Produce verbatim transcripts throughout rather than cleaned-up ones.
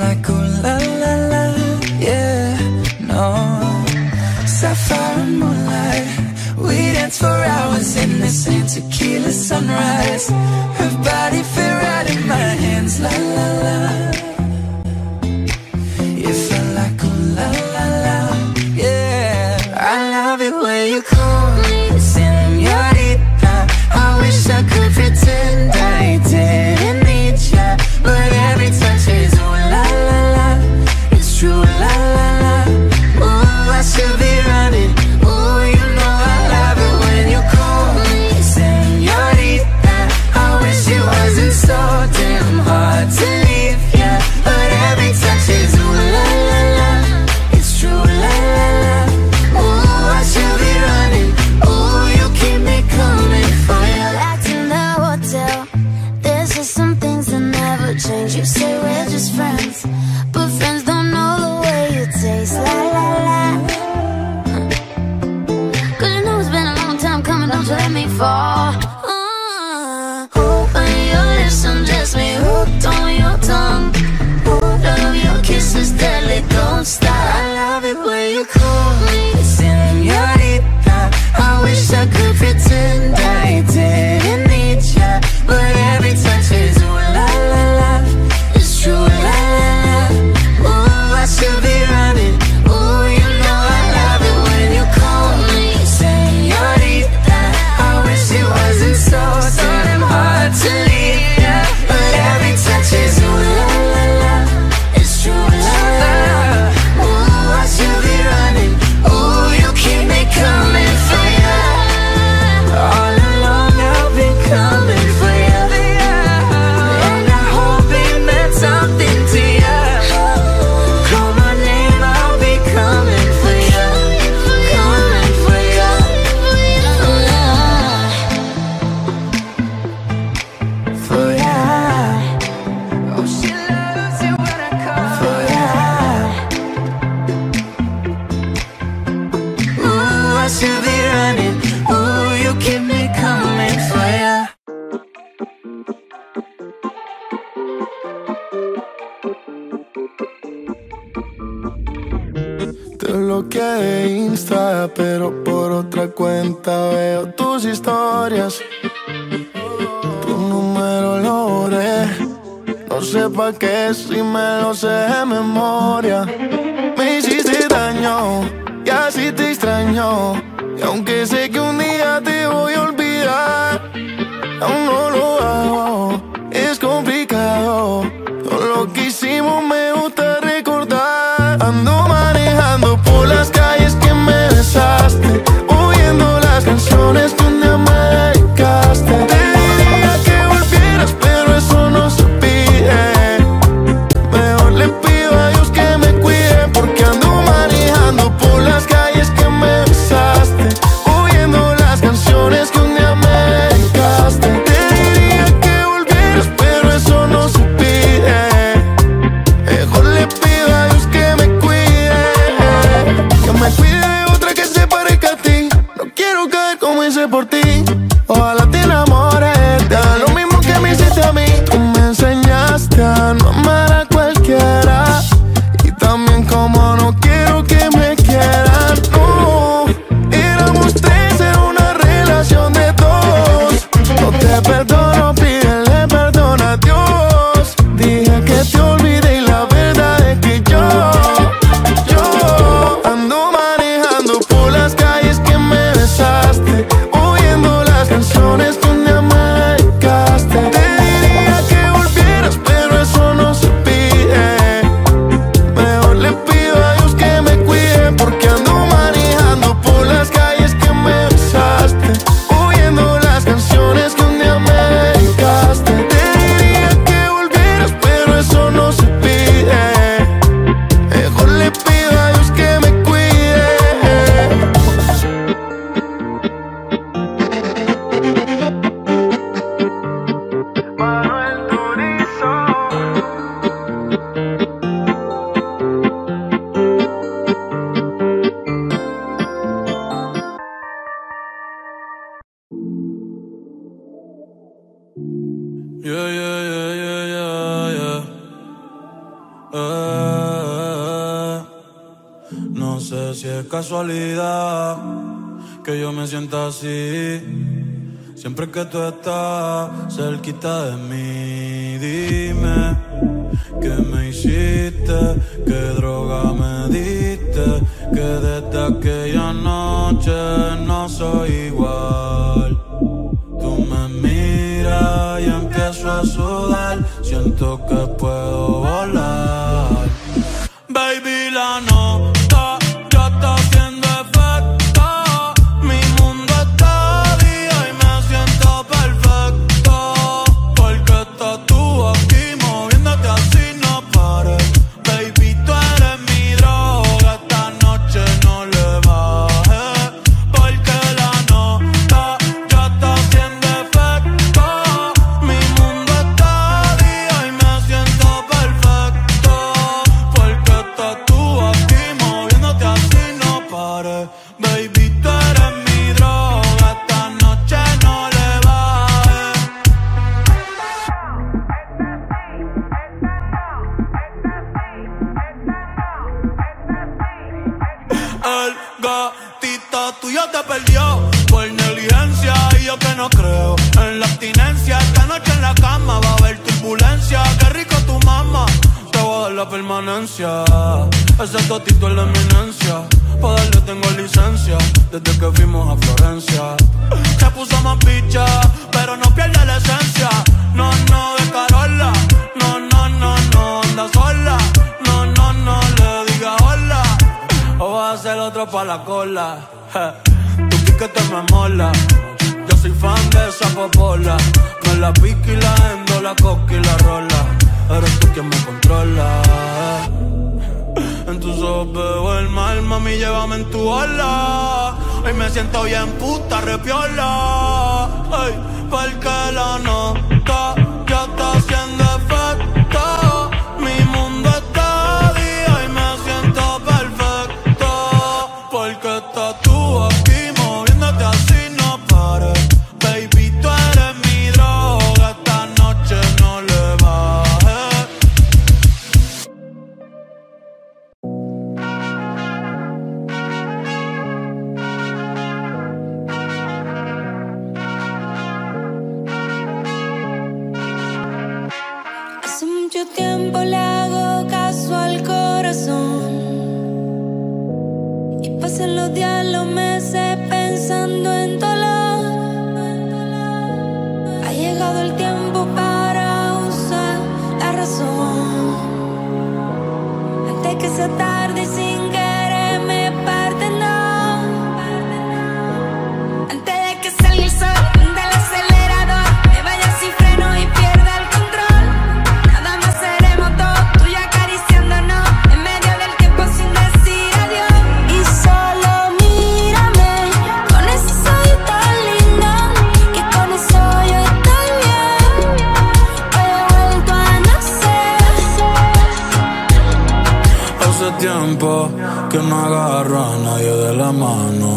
like ooh la la la, yeah, no. Sapphire and moonlight, we dance for hours in the same tequila sunrise. Her body fit right in my hands, la la la. You feel like ooh la la la, yeah. I love it when you call me Señorita. I wish I could pretend I didn't need ya, but every touch is ooh la la la. It's true, la la la. Ooh, I should be running. Ooh, you know I love it when you call me Señorita. I wish it wasn't so damn hard to leave ya, but every touch is ooh la la la. It's true, la la la. Ooh, I should be running. Ooh, you keep me coming for ya. Back in the hotel, there's just some things that never change. You say we're just friends, but friends don't know the way you taste. La la la. Cause you know it's been a long time coming, don't you let me fall. uh, When your lips undress me, hooked on your tongue. Love your kisses deadly, don't stop. I love it when you call me Señorita. I wish I could pretend I didn't need ya, but every touch is ooh la la la. It's true, la la la. Ooh, I should be running. Ooh, you know I love it when you call me Señorita. I wish it wasn't so damn hard to leave ya, but every touch is ooh la la la. It's true, la la la. Ooh, I should be running. Ooh, you keep me coming for ya. All along I've been coming for ya, and I hope it meant something to ya. Call my name, I'll be coming for ya, coming for ya. For ya. Oh, she loves it when I call for ya. Ooh, I should be running. Ooh, you keep me coming for ya. Te bloqueé de Insta, pero por otra cuenta veo tus historias. Tu número lo borré, no sé pa' qué si me lo sé de memoria. Me hiciste daño y así te extraño, y aunque sé que un día te voy a olvidar, aún no lo hago, es complicado. Todo lo que hicimos me gusta recordar. Ando manejando por las calles que me besaste, oyendo las canciones que un día me dedicaste. Te diría que volvieras, pero eso no se pide. Mejor le pido a Dios que me cuide, porque ando manejando por las calles que me besaste, oyendo las canciones que un día me dedicaste. Te Eh, no sé si es casualidad que yo me sienta así. Siempre que tú estás cerquita de mí, dime qué me hiciste, qué droga me diste, que desde aquella noche no soy igual. Tú me miras y empiezo a sudar, siento que puedo volar. Baby, la nota ya está haciendo efecto. Mi mundo está día y me siento perfecto. Porque estás tú aquí moviéndote así, no pares. Baby, tú eres mi droga, esta noche no le bajes. Porque la nota ya está haciendo efecto. Mi mundo está día y me siento perfecto. Porque estás tú aquí moviéndote así, no pares. Baby, tú eres mi droga, esta noche no le bajes. El gatito tuyo te perdió por negligencia y yo que no creo en la abstinencia. Esta noche en la cama va a haber turbulencia. Qué rico tu mamá, te voy a dar la permanencia. Ese totito es la eminencia, pa' darle tengo licencia desde que fuimos a Florencia. Se puso más bicha, pero no pierde la esencia. No, no, de Carola. No, no, no, no, anda sola. No, no, no, le diga hola. O vas a hacer otro pa' la cola. Je, tu piquete me mola. Yo soy fan de esa popola. Me la pica y la endo, la coca y la rola. Eres tú quien me controla. En tus ojos veo el mal, mami, llévame en tu ola. Hoy me siento bien puta, repiola. Ay, porque la nota ya está haciendo efecto. Mi mundo está día y me siento perfecto. Porque estás tú aquí moviéndote así, no pares. Baby, tú eres mi droga, esta noche no le bajes. Hace mucho tiempo le hago caso al corazón y pasan los días, los meses pensando en dolor. Ha llegado el tiempo para usar la razón antes que sea tarde y sin querer me parten, no. Antes de que salga el sol del acelerador, me vaya sin freno y pierda el control. Nada más seremos dos, tú y yo acariciándonos en medio del tiempo sin decir adiós. Y solo mírame con ese ojito lindo, que con eso yo estoy bien. Hoy he vuelto a nacer. Hace tiempo que no agarro a nadie de la mano.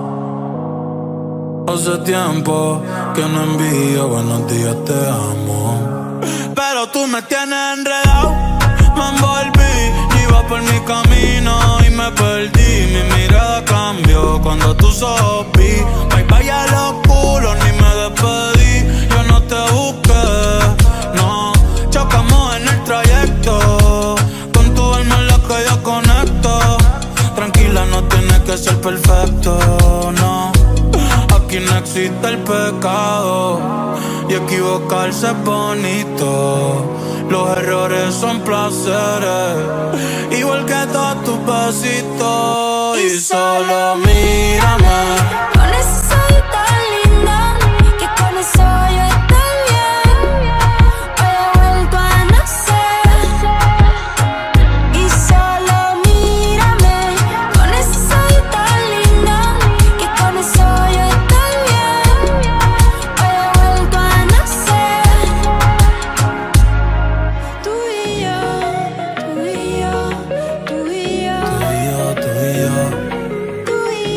Hace tiempo que no envío buenos días, te amo. Pero tú me tienes enredado, me envolví, iba por mi camino y me perdí. Mi mirada cambió cuando tus ojos vi. Bye bye a los culos, ni me despedí. Yo no te busqué, no. Chocamos en el trayecto, con tu alma en la que yo conecto. Tranquila, no tienes que ser perfecto, no. Aquí no existe el pecado y equivocarse es bonito. Los errores son placeres, igual que todos tus besitos. Y solo mírame Con ese ojito lindo, que con eso yo estoy bien. Hoy he vuelto a nacer. Y solo mírame con ese ojito lindo, que con eso yo estoy bien. Hoy he vuelto a nacer. Tú y yo, tú y yo, tú y yo, Tú y yo, tú y yo. tú y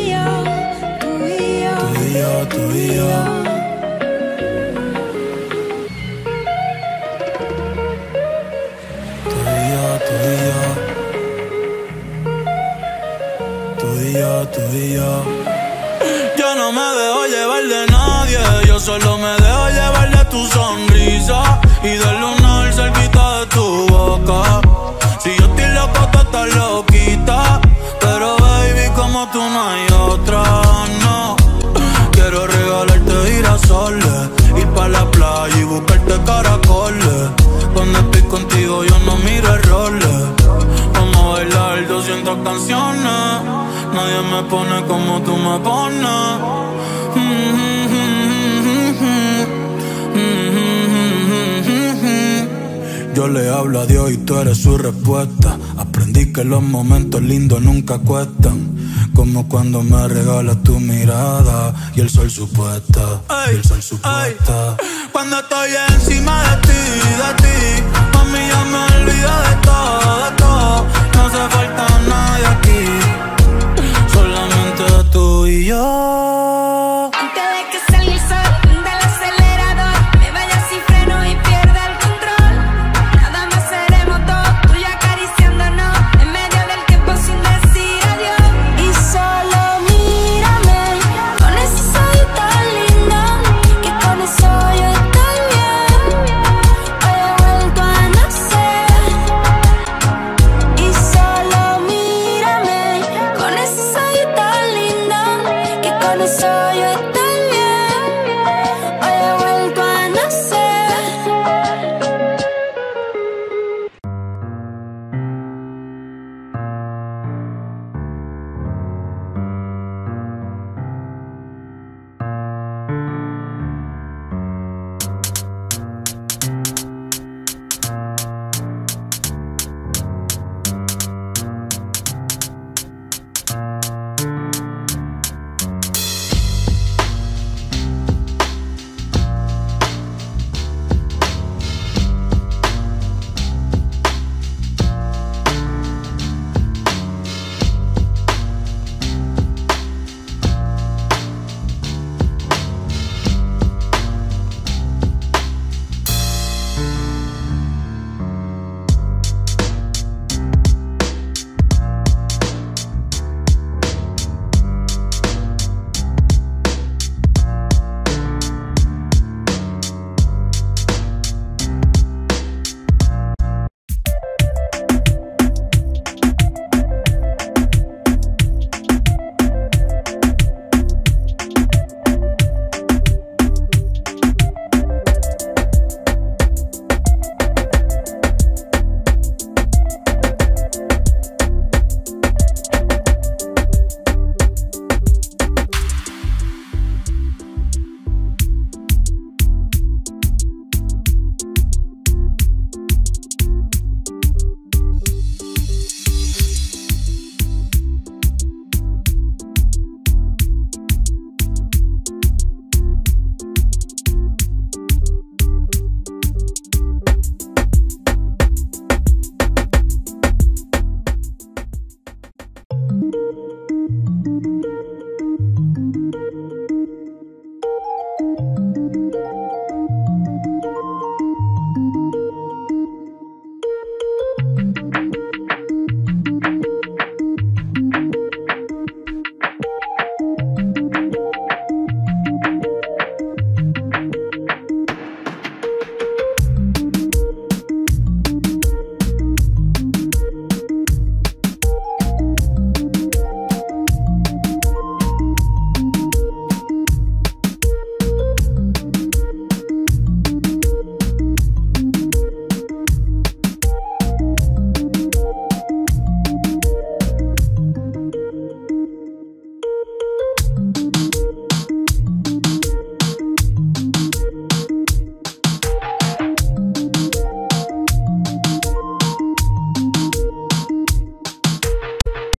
tú y yo. Yo no me dejo llevar de nadie, yo solo me dejo llevar de tu sonrisa y del lunar cerquita de tu boca. Si yo estoy loco, tú estás loquita, pero baby, como tú no hay otra, no. Quiero regalarte girasoles, ir pa' la playa y buscarte caracoles. Cuando estoy contigo yo no miro errores. Vamos a bailar doscientas canciones, nadie me pone como tú me pones. Yo le hablo a Dios y tú eres su respuesta. Aprendí que los momentos lindos nunca cuestan, como cuando me regalas tu mirada y el sol supuesta, y el sol supuesta. Cuando estoy encima de ti, de ti, mami, ya me olvido de todo.